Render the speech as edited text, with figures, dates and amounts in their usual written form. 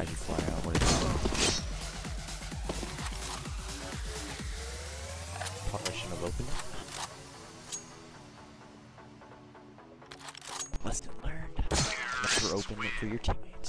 As you fly out, what is it? Partition of opening. Lesson learned. Never open it for your teammates.